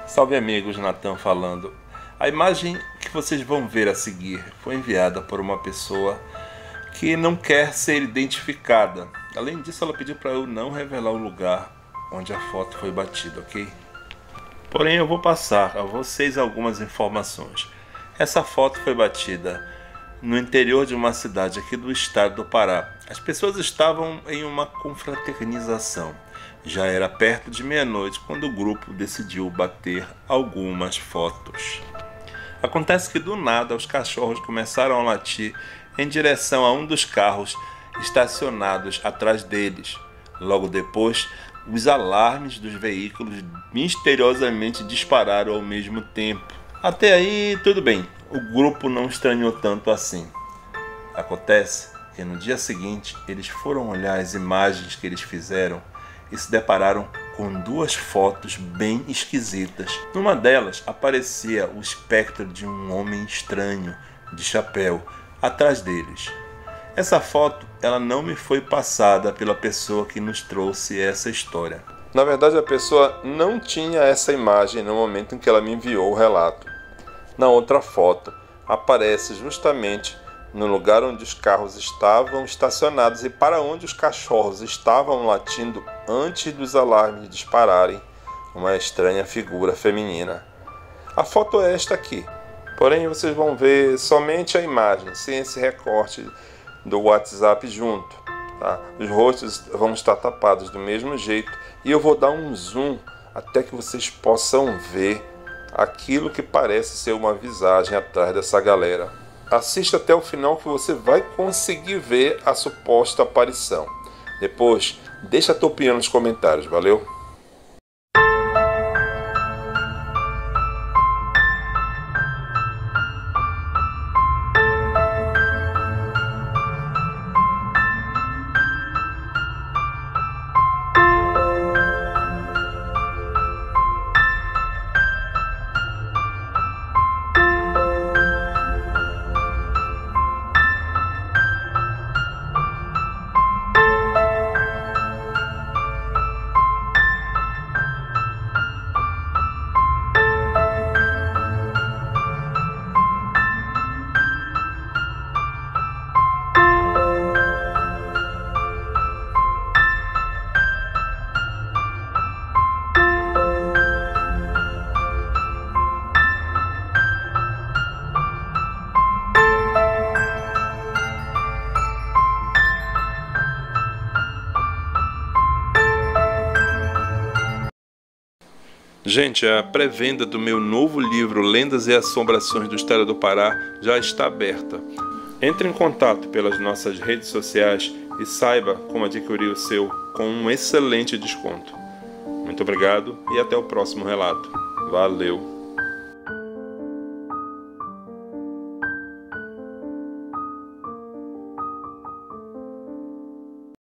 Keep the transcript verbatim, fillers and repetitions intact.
Salve amigos, Natan falando. A imagem que vocês vão ver a seguir foi enviada por uma pessoa que não quer ser identificada. Além disso, ela pediu para eu não revelar o lugar onde a foto foi batida, ok? Porém, eu vou passar a vocês algumas informações. Essa foto foi batida no interior de uma cidade aqui do estado do Pará. As pessoas estavam em uma confraternização. Já era perto de meia-noite quando o grupo decidiu bater algumas fotos. Acontece que do nada os cachorros começaram a latir em direção a um dos carros estacionados atrás deles. Logo depois, os alarmes dos veículos misteriosamente dispararam ao mesmo tempo. Até aí tudo bem, o grupo não estranhou tanto assim. Acontece que no dia seguinte eles foram olhar as imagens que eles fizeram e se depararam com duas fotos bem esquisitas. Numa delas aparecia o espectro de um homem estranho de chapéu atrás deles. Essa foto ela não me foi passada pela pessoa que nos trouxe essa história. Na verdade, a pessoa não tinha essa imagem no momento em que ela me enviou o relato. Na outra foto aparece justamente no lugar onde os carros estavam estacionados e para onde os cachorros estavam latindo antes dos alarmes dispararem, uma estranha figura feminina. A foto é esta aqui, porém vocês vão ver somente a imagem, sem esse recorte do WhatsApp junto. Tá? Os rostos vão estar tapados do mesmo jeito e eu vou dar um zoom até que vocês possam ver aquilo que parece ser uma visagem atrás dessa galera. Assista até o final que você vai conseguir ver a suposta aparição. Depois, deixa a tua opinião nos comentários, valeu? Gente, a pré-venda do meu novo livro Lendas e Assombrações do Estado do Pará já está aberta. Entre em contato pelas nossas redes sociais e saiba como adquirir o seu com um excelente desconto. Muito obrigado e até o próximo relato. Valeu!